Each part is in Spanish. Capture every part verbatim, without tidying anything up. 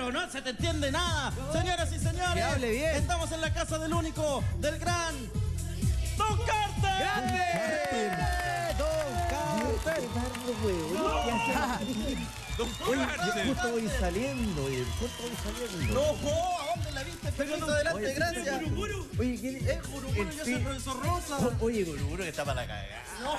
pero no se te entiende nada. Señoras y señores, que hable bien. Estamos en la casa del único, del gran Don Carter. ¡Grande! ¡Don Carter! Oye, yo justo voy saliendo, oye, justo voy saliendo. No, ¿a dónde la viste? Permiso, adelante, oye, gracias. Guruguru. Oye, ¿quién es? Es Guruguru, yo soy el profesor Rosa. Oye, Guruguru que está para la cagada. No.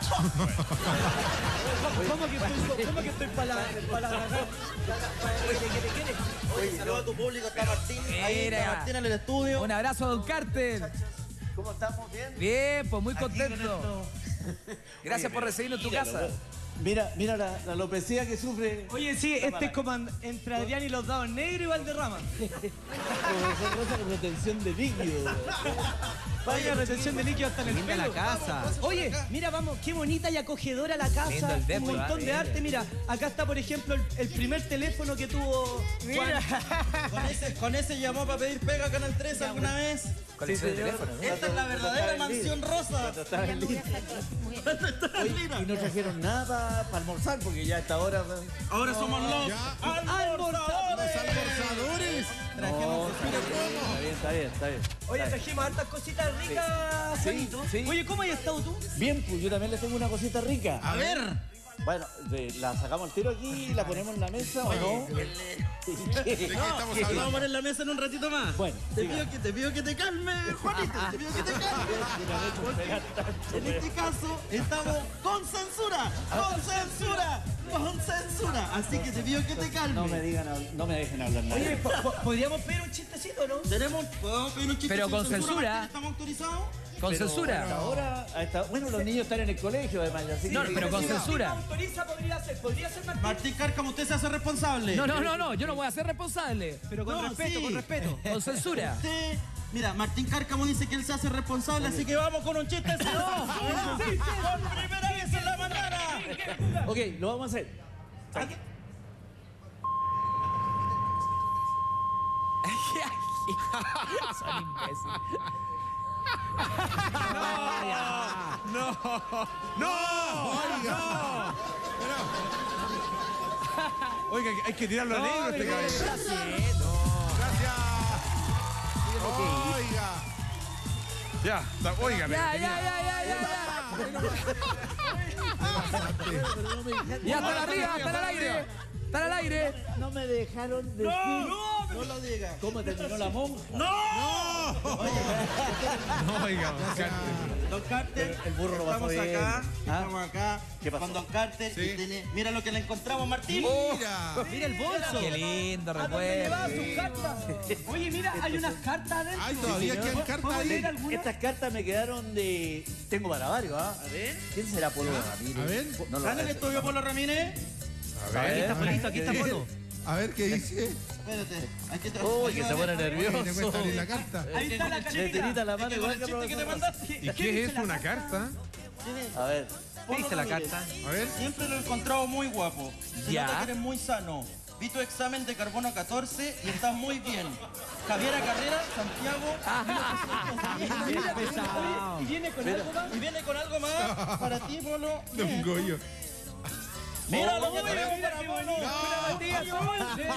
¿Cómo que estoy, cómo que estoy para la cagada? Oye, ¿qué te quieres? Oye, saluda a tu público, está Martín. Ahí está Mira. Martín en el estudio. Un abrazo a Don Carter. ¿Cómo estamos? ¿Bien? Bien, pues muy Aquí con contento. esto. Gracias Oye, por recibirnos en tu mira, casa. lo- Mira, mira la, la alopecia que sufre. Oye, sí, este es como and- entre Adrián y los dados negro y Valderrama. Profesor Rosa con retención de líquido. Vaya retención de líquido hasta en el Linda pelo. la casa. Oye, mira, vamos, qué bonita y acogedora la casa. Lindo el Un depto, montón ¿eh? de arte. Mira, acá está, por ejemplo, el, el primer teléfono que tuvo Juan. Con ese, con ese llamó para pedir pega a Canal tres alguna vez. Colección de señor. teléfono, ¿no? Esta es la verdadera mansión rosa. Cuando estaba en línea. Esta está en Oye, línea. y no trajeron nada para almorzar porque ya a esta hora. Ahora somos los Ya. almorzadores. Los almorzadores. No, está bien, está bien, está bien. Oye, trajimos hartas cositas ricas, Sí, Juanito. sí. Oye, ¿cómo has estado tú? Bien, pues yo también les tengo una cosita rica. A ver. Bueno, de- la sacamos al tiro aquí, la ponemos en la mesa o no. ¿De qué estamos Vamos a hablando? poner la mesa en un ratito más. Bueno, te siga. pido, que, te pido que te calmes, Juanito. Te pido que te calmes. En este caso, estamos con censura. Con censura. Con censura. Así que te pido que te calmes. No me digan, hab- no me dejen hablar nada. Oye, po- po- ¿podríamos pedir un chistecito, no? Tenemos, podemos pedir un chiste Pero sin con censura. Martín? ¿Estamos autorizados? Con Pero censura. hasta ahora, a esta- bueno, los niños están en el colegio además. Así No, que- pero con Si Martín censura. autoriza, podría ser, podría ser Martín. Martín Cárcamo, usted se hace responsable. No, no, no, no, yo no voy a ser responsable. Pero con No, respeto, sí. con respeto. Con censura. Usted, mira, Martín Cárcamo dice que él se hace responsable, así que vamos con un chiste sin censura. Por primera vez en la mañana. Ok, lo vamos a hacer. Son imbéciles. ¡No! ¡Oiga! Oiga, hay que tirarlo a negro este cabello. Gracias. Oiga. Ya, está- oiga. Ya, ya, ya, ya, ya, ya. Ya están arriba, están al aire. Están al aire. No me dejaron decir No, no lo diga. cómo terminó la monja. ¡No! No, oiga, Don Carter, El burro lo pasó estamos bien. acá, ¿Ah? estamos acá ¿Qué pasó? con Don Carter Sí. y tiene, mira lo que le encontramos, Martín. Mira. Mira el bolso. Qué lindo ¿A dónde llevaba recuerdo. sus cartas? Oye, mira, hay unas cartas adentro. Ay, todavía quedan cartas ¿Puedo ahí. leer alguna? Estas cartas me quedaron de. Tengo para varios, ¿ah? A ver. ¿Quién será Polo Ramírez? A ver. No lo ¿Sale el estudio Polo Ramírez? A Aquí ver. está Polito, aquí está Polo. A ver qué dice. Espérate, aquí te Uy, que se pone Uy, le nervioso. cuesta abrir la carta. Ahí está la Le cartita. tirita la mano con igual el que chiste que te profesor. mandaste. ¿Y qué es eso? ¿Una carta? A ver. ¿Qué dice la carta? A ver. Siempre lo he encontrado muy guapo. Se Ya. nota que eres muy sano. Vi tu examen de carbono catorce y estás muy bien. Javiera Carrera, Santiago. Mira, oye, y viene con algo más. Y viene con algo más para ti, Polo. De un goyo. Mira lo que Oye, tenemos mira para qué Polo. bonito. Una batida azul.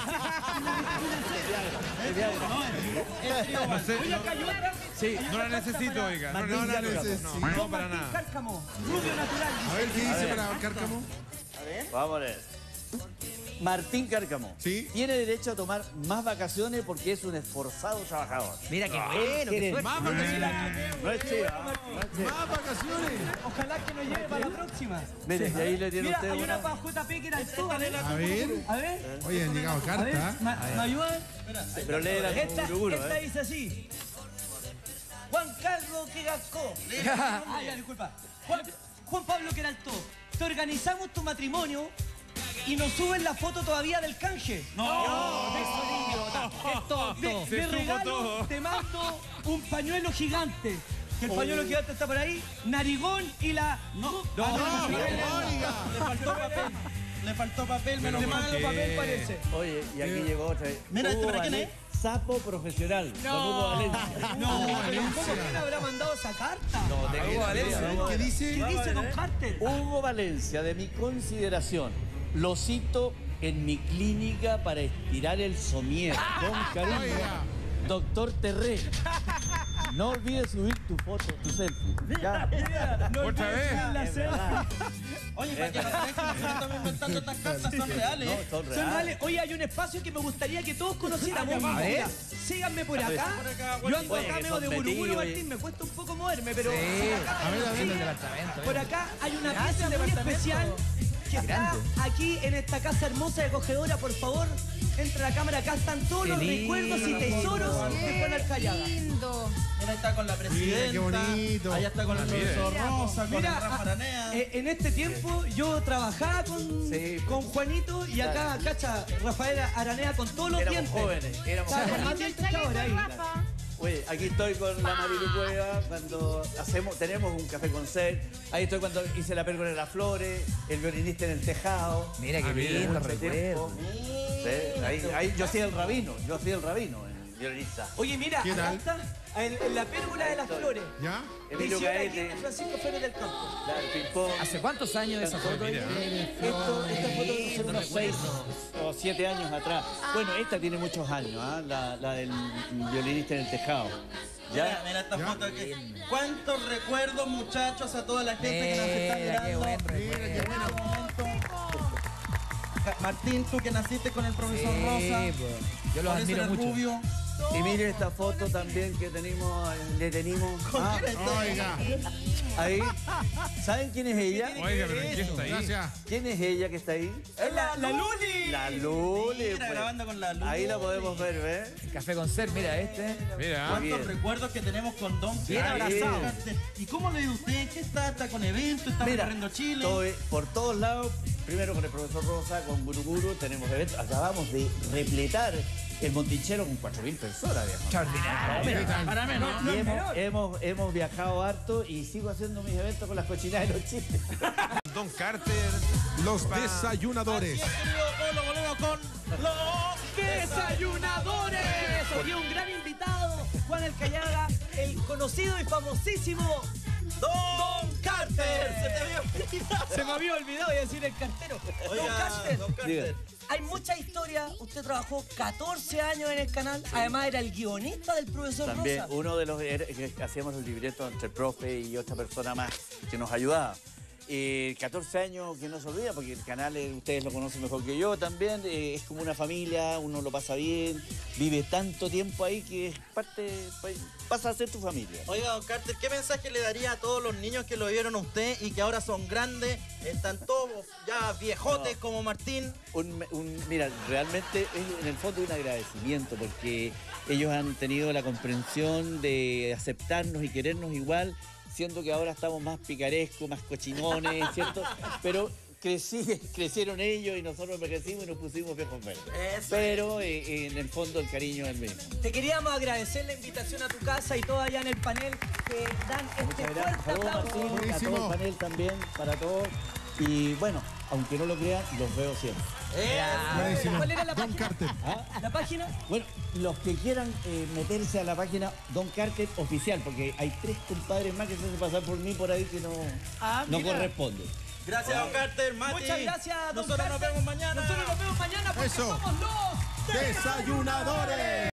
El trío No sé, Oye, acá hay otra. Sí. no la necesito, oiga. No, no, no, Martín no, necesito. no, Don para Martín nada. Cárcamo, rubio natural. A ver qué dice para Cárcamo. Vamos a ver. Martín Cárcamo. Sí. Tiene derecho a tomar más vacaciones porque es un esforzado trabajador. Mira qué bueno, qué ¿Quiere suerte. Más vacaciones. No es chiva. No es chiva. Más vacaciones. Ojalá que nos lleve para la próxima. Mire, y ahí le tiene Mira, usted hay una una. para J P que era el todo. A ver, A ver. a ver. Oye, han llegado A ver, cartas. ¿me, ¿me ayudan? Pero lee la Esta, Guruguru, esta ¿eh? dice así. Juan Carlos que gascó. Ah, ya, disculpa. Juan, Juan Pablo Queraltó, te organizamos tu matrimonio y nos suben la foto todavía del canje. No. Qué tonto. De, Se de supo regalo todo. te mando un pañuelo gigante. Que el pañuelo gigante está por ahí. Narigón y la... No, No, Ah, oiga. Le faltó papel. Le faltó papel, menos De ¿por mano qué? papel parece. Oye, y aquí llegó otra vez. Mira, ¿este Hugo para quién Valen- Sapo profesional. No. Don Hugo Valencia. No, pero ¿cómo quién habrá mandado esa carta? No, de Hugo Valencia. ¿Qué dice? ¿Qué dice Don Carter? Hugo Valencia, de mi consideración, lo cito en mi clínica para estirar el somier. Con cariño, Oiga. doctor Terré. No olvides subir tu foto, tu selfie. Ya. ¿Otra vez? Es verdad. Oye, para que no crean que nosotros estamos inventando estas cosas, son reales. No, son Son reales. reales. Oye, hay un espacio que me gustaría que todos conociéramos. A ver. Mira, síganme por acá. Yo ando Oye, acá que medio son de buruburu, metidos, Martín. Me cuesta un poco moverme, pero... Sí. A ver, a ver. El departamento. Por acá hay una pieza muy especial que está aquí en esta casa hermosa y acogedora. Por favor, entra a la cámara. Acá están todos Qué los lindo. recuerdos y tesoros de Juan Alcayaga. Lindo. Mira, ahí está con la presidenta. qué bonito. Allá está con el Ah, mire. profesor Rosa, con Mira, el Rafa a- Aranea. eh, en este tiempo yo trabajaba con, Sí. con Juanito y acá, cacha, Rafael Aranea con todos los Éramos dientes. jóvenes, éramos Estaba jóvenes. con más dientes que ahora ahí. Rafa. Oye, aquí estoy con la Marilu Cueva cuando hacemos, tenemos un café con ser. Ahí estoy cuando hice la pérgola de las flores, el violinista en el tejado. Mira qué Ah, mira. lindo Mucho recuerdo. tiempo. Sí, ahí, ahí yo soy el rabino, yo soy el rabino, el violinista. Oye, mira, ¿Qué acá tal? está en, en la pérgola de las flores. ¿Ya? Emilio Edición aquí Gaete, de Francisco Flores del Campo. la del ping-pong. ¿Hace cuántos años esa foto? Mira. Esto, esta foto son unos seis o siete años atrás. Bueno, esta tiene muchos años, ¿ah? la, la del violinista en el tejado. Mira, ¿Ya? mira esta Ya. foto aquí. ¿Cuántos recuerdos, muchachos, a toda la gente que nos está Mira, qué mirando? buen Mira, qué recuerdo. bueno. Ja- Martín, tú que naciste con el profesor Sí, Rosa. pues, yo los por eso admiro eres mucho. rubio. Y miren esta foto también que tenemos, le tenemos. Ah, ¿Quién está? Oiga. ahí. ¿Saben quién es ella? Oiga, pero ¿quién está ahí? Gracias. ¿Quién es ella que está ahí? ¡Es la, la Luli! La Luli. Mira, pues. grabando con la Luli. Ahí la podemos ver, ¿ves? Café con ser, mira este. Mira. Muy ¿Cuántos bien. recuerdos que tenemos con Don Bien Carter? abrazado. ¿Y cómo le dio usted? ¿Qué está? ¿Está con eventos? ¿Está Mira, recorriendo Chile? estoy por todos lados, primero con el profesor Rosa, con Guruguru, tenemos eventos. Acabamos de repletar el Monticello con cuatro mil personas, viejo. Extraordinario. Para menos. Y hemos, hemos, hemos viajado harto y sigo haciendo mis eventos con las cochinadas de los chistes. Don Carter, los desayunadores. Así es, querido pueblo, volvemos con los ¡Desayunadores! Aquí un gran invitado, Juan Alcayaga, el conocido y famosísimo Don Carter. Se te había olvidado. Se me había olvidado de decir el cartero. Oiga, Don Carter, Don Carter. hay mucha historia. Usted trabajó catorce años en el canal. Además, era el guionista del profesor También Rosa. uno de los era- que hacíamos el libreto entre el profe y otra persona más que nos ayudaba. Eh, catorce años que no se olvida, porque el canal, eh, ustedes lo conocen mejor que yo también, eh, es como una familia, uno lo pasa bien, vive tanto tiempo ahí que es parte, pa- pasa a ser tu familia. Oiga, Don Carter, ¿qué mensaje le daría a todos los niños que lo vieron a usted y que ahora son grandes, están todos ya viejotes No. como Martín? Un, un- mira, realmente es en el fondo un agradecimiento porque ellos han tenido la comprensión de aceptarnos y querernos igual, siendo que ahora estamos más picarescos, más cochinones, ¿cierto? Pero crecí, crecieron ellos y nosotros crecimos y nos pusimos viejos verdes. Eso. Pero eh, en el fondo el cariño es el mismo. Te queríamos agradecer la invitación a tu casa y todos allá en el panel que dan este Muchas gracias. fuerte Saludos, aplauso. Martín, a Buenísimo. todo el panel también, para todos. Y bueno, aunque no lo crean, los veo siempre. Buenísimo. ¿Cuál era la Don página? Carter. ¿La página? Bueno, los que quieran eh, meterse a la página Don Carter Oficial, porque hay tres compadres más que se hacen pasar por mí por ahí que no, Ah, no mira. corresponde. Gracias, Don Carter, Mati. Muchas gracias, don Nosotros nos Carter. vemos mañana. Nosotros nos vemos mañana porque Eso. somos los Desayunadores.